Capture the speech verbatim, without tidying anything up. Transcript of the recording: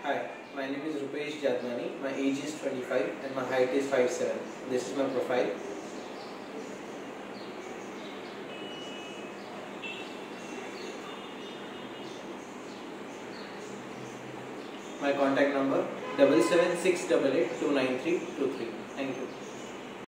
Hi, my name is Rupesh Jadwani. My age is twenty-five and my height is five seven. This is my profile. My contact number double seven six eight eight two nine three two three. Thank you.